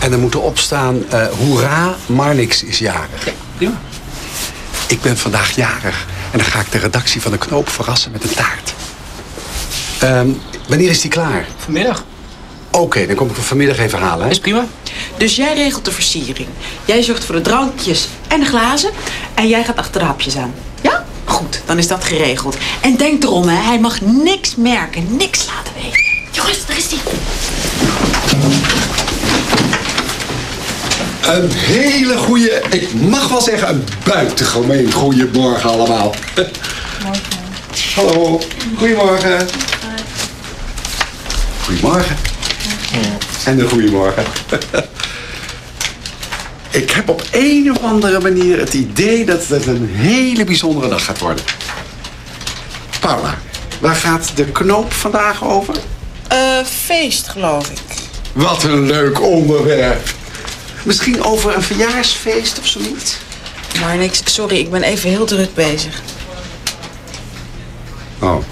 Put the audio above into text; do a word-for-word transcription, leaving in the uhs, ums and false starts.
En er moet erop staan, uh, hoera, Marnix is jarig. Ja, prima. Ik ben vandaag jarig. En dan ga ik de redactie van de Knoop verrassen met een taart. Um, wanneer is die klaar? Vanmiddag. Oké, okay, dan kom ik hem vanmiddag even halen. Hè? Is prima. Dus jij regelt de versiering. Jij zorgt voor de drankjes en de glazen. En jij gaat achter de hapjes aan. Ja? Goed, dan is dat geregeld. En denk erom, hè, hij mag niks merken, niks laten weten. Jongens, daar is hij. Een hele goede, ik mag wel zeggen, een buitengemeen goeiemorgen allemaal. Morgen. Hallo, goedemorgen. Goedemorgen. En een goedemorgen. Ik heb op een of andere manier het idee dat het een hele bijzondere dag gaat worden. Paula, waar gaat de Knoop vandaag over? Eh, uh, feest, geloof ik. Wat een leuk onderwerp. Misschien over een verjaarsfeest of zoiets? Maar niks, sorry, ik ben even heel druk bezig. Oh.